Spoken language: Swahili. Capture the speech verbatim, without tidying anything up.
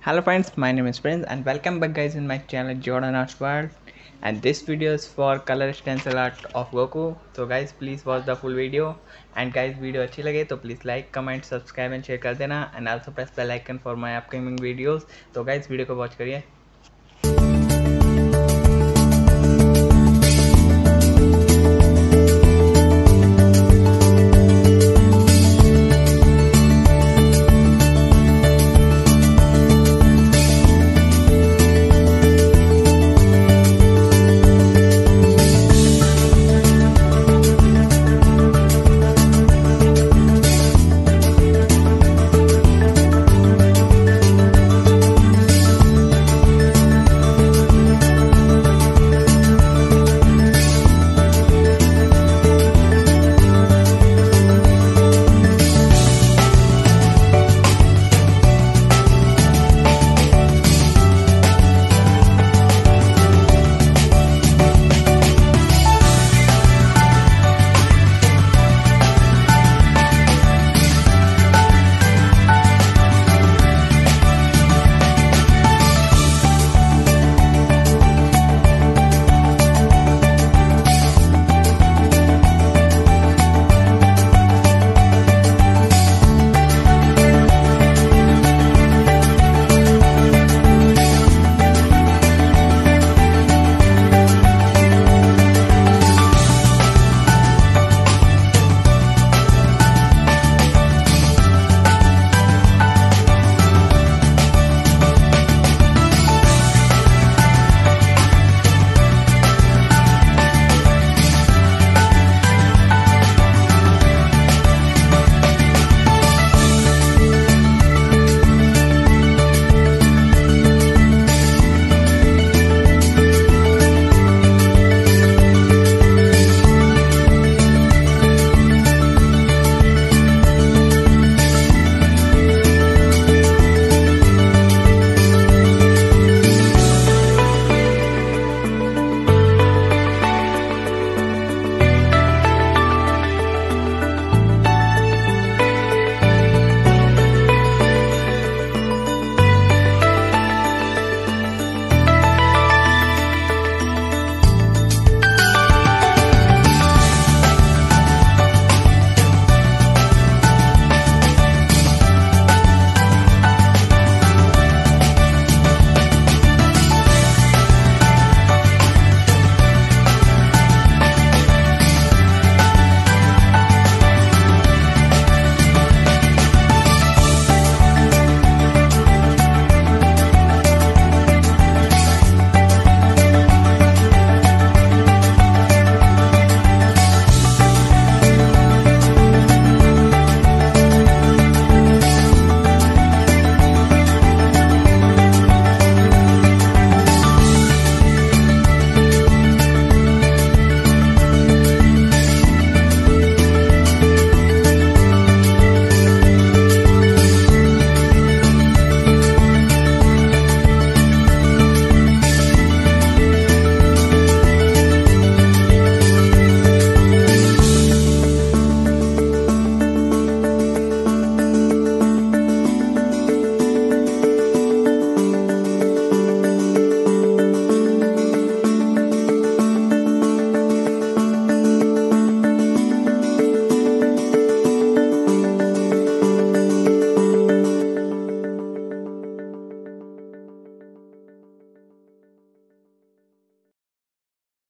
Hello friends, my name is Prince and welcome back guys in my channel Jordan Arts World, and this video is for color stencil art of Goku. So guys please watch the full video, and guys video अच्छी लगे तो please like, comment, subscribe and share कर देना, and also press bell icon for my upcoming videos. तो guys video को watch करिए.